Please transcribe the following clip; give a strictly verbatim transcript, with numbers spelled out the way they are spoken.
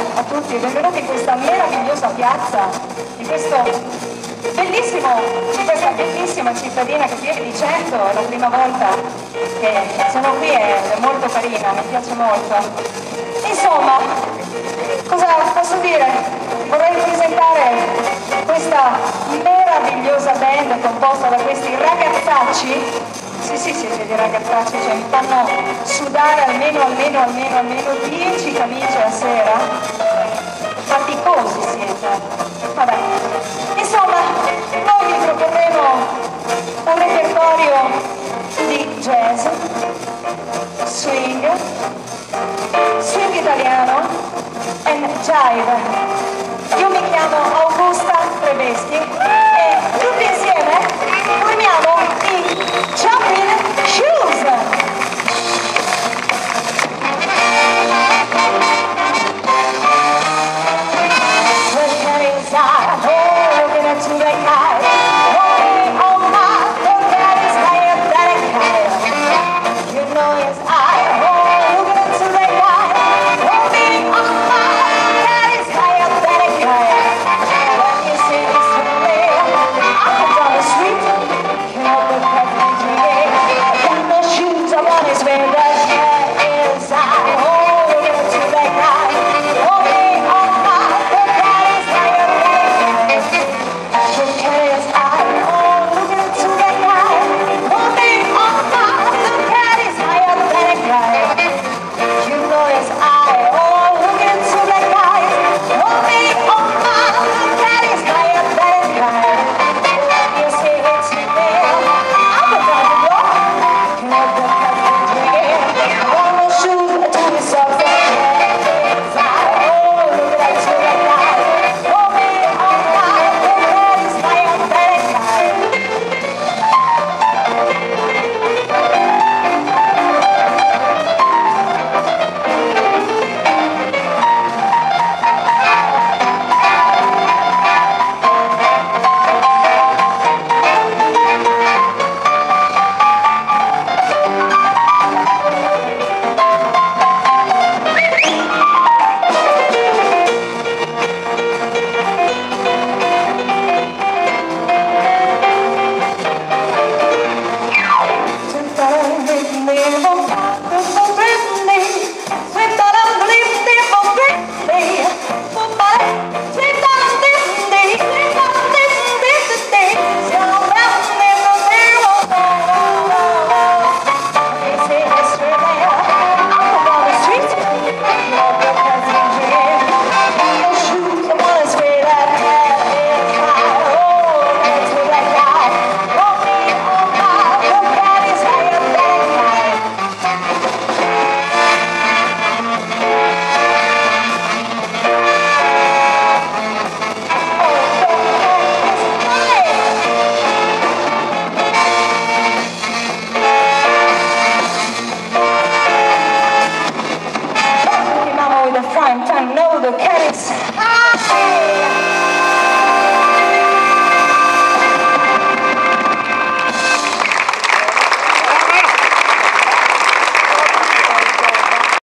a tutti, benvenuti in questa meravigliosa piazza, di questo bellissimo, di questa bellissima cittadina che viene di Cento, è la prima volta che sono qui ed è molto carina, mi piace molto. Insomma, cosa posso dire? Vorrei presentare questa meravigliosa band composta da questi ragazzacci. Sì, sì, sì, sì, di ragazzacci, cioè mi fanno sudare almeno, almeno, almeno, almeno dieci camicie a sera. Faticosi siete. Vabbè. Insomma, noi vi proporremo un repertorio di jazz, swing, swing italiano e jive. Io mi chiamo Augusta Trebesti e tutti insieme formiamo i Jumping Shoes!